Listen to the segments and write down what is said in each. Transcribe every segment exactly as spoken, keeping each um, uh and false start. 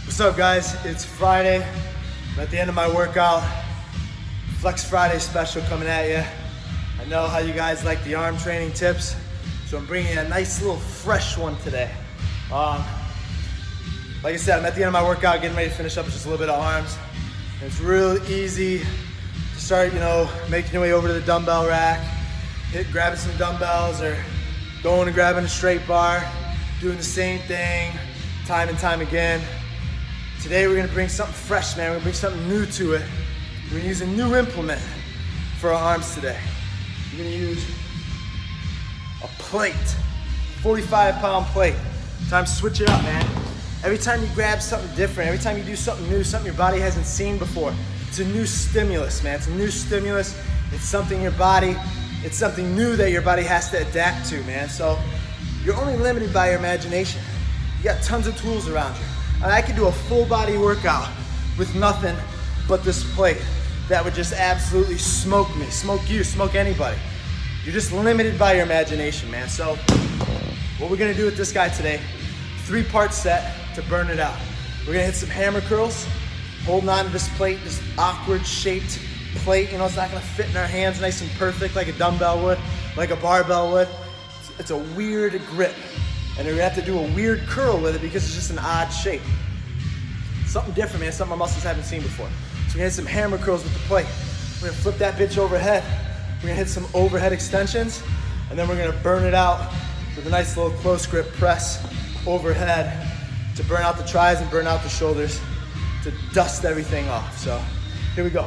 What's up, guys? It's Friday. I'm at the end of my workout. Flex Friday special coming at you. I know how you guys like the arm training tips, so I'm bringing a nice little fresh one today. Um, like I said, I'm at the end of my workout, getting ready to finish up with just a little bit of arms. And it's real easy to start, you know, making your way over to the dumbbell rack, hit, grabbing some dumbbells, or going and grabbing a straight bar, doing the same thing time and time again. Today we're gonna bring something fresh, man. We're gonna bring something new to it. We're gonna use a new implement for our arms today. We're gonna use a plate, forty-five pound plate. Time to switch it up, man. Every time you grab something different, every time you do something new, something your body hasn't seen before, it's a new stimulus, man. It's a new stimulus. It's something your body, it's something new that your body has to adapt to, man. So you're only limited by your imagination. You got tons of tools around you. And I could do a full body workout with nothing but this plate that would just absolutely smoke me, smoke you, smoke anybody. You're just limited by your imagination, man. So what we're gonna do with this guy today, three part set to burn it out. We're gonna hit some hammer curls, holding on to this plate, this awkward shaped plate. You know, it's not gonna fit in our hands nice and perfect like a dumbbell would, like a barbell would. It's, it's a weird grip. And we're gonna have to do a weird curl with it because it's just an odd shape. Something different, man, something my muscles haven't seen before. So we're gonna hit some hammer curls with the plate. We're gonna flip that bitch overhead. We're gonna hit some overhead extensions, and then we're gonna burn it out with a nice little close grip press overhead to burn out the tris and burn out the shoulders, to dust everything off. So here we go.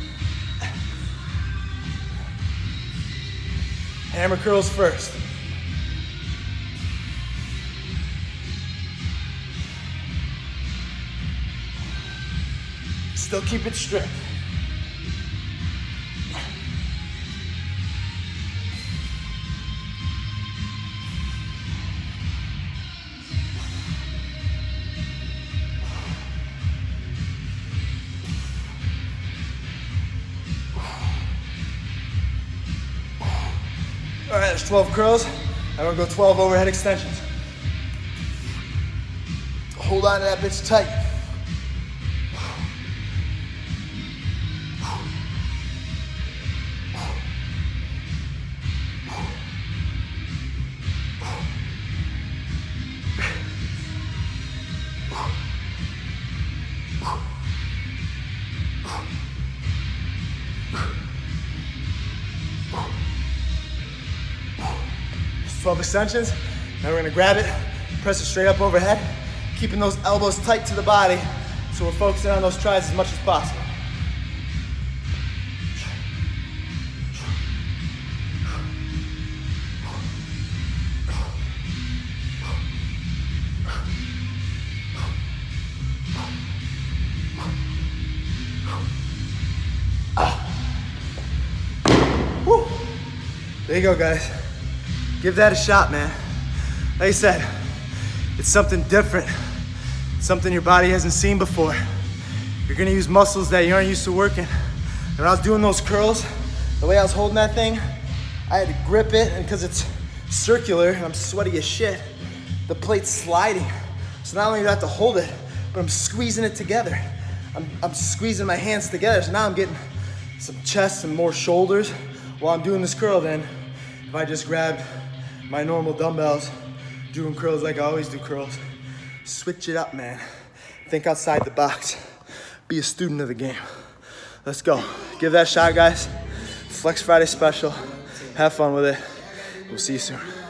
Hammer curls first. Still keep it strict. All right, there's twelve curls. I'm gonna go twelve overhead extensions. Hold on to that bitch tight. twelve extensions. Now we're gonna grab it, press it straight up overhead, keeping those elbows tight to the body, so we're focusing on those tris as much as possible. Woo. There you go, guys. Give that a shot, man. Like I said, it's something different, something your body hasn't seen before. You're gonna use muscles that you aren't used to working. And when I was doing those curls, the way I was holding that thing, I had to grip it, and because it's circular and I'm sweaty as shit, the plate's sliding. So not only do I have to hold it, but I'm squeezing it together. I'm, I'm squeezing my hands together, so now I'm getting some chest and more shoulders while I'm doing this curl. Then if I just grabbed my normal dumbbells, doing curls like I always do curls. Switch it up, man. Think outside the box. Be a student of the game. Let's go. Give that a shot, guys. Flex Friday special. Have fun with it. We'll see you soon.